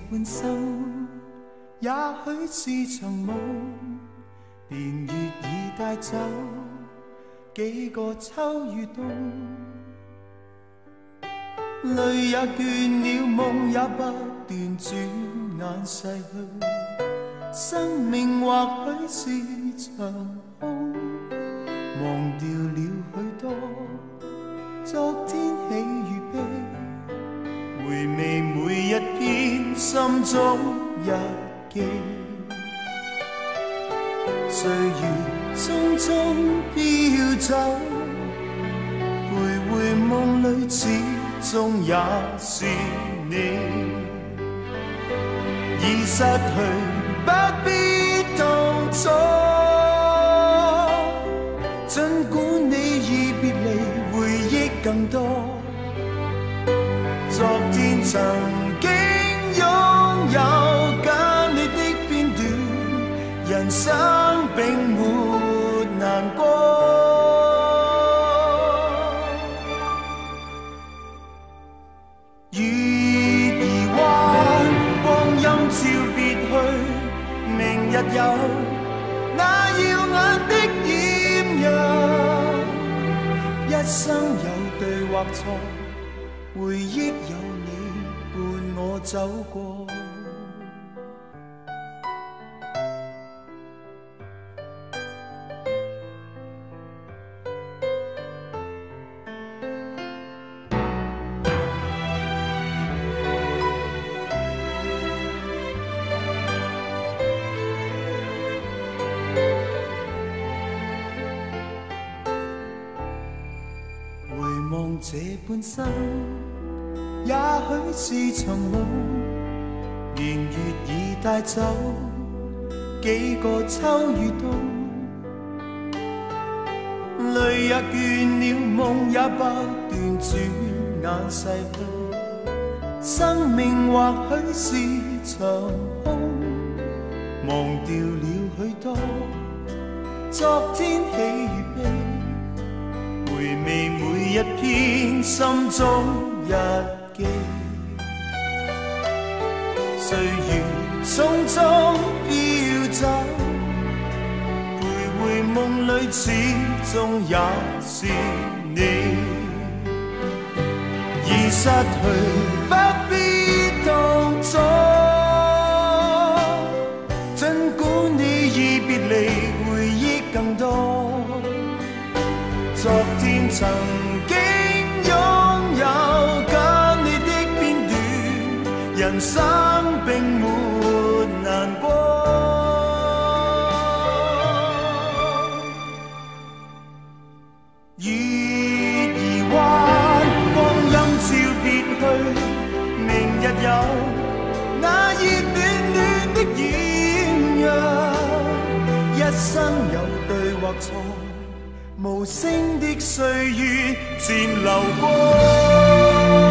半生，也许是场梦。年月已带走几个秋与冬，泪也倦了，梦也不断转眼逝去。生命或许是场空，忘掉了许多昨天喜与悲，回味每一篇心中日记。岁月匆匆飘走，徘徊梦里始终也是你。已失去不必痛楚，尽管你已别离，回忆更多。昨天曾经拥有跟你的片段，人生并没难过。月儿弯，光阴照别去，明日有那耀眼的艳阳。一生有对或错，回忆有你伴我走过。这半生，也许是场梦，年月已带走几个秋与冬，泪也倦了，梦也不断转眼逝去。生命或许是场空，忘掉了许多昨天喜与悲。回味每一篇心中日記，歲月匆匆飄走，徘徊夢裏始終也是你。已失去不必痛楚，儘管你已別離，回憶更多。昨天曾經擁有跟你的片段，人生並沒難過。月兒彎，光陰照別去，明日有那熱暖暖的豔陽。一生有對或錯，無聲的歲月漸流過。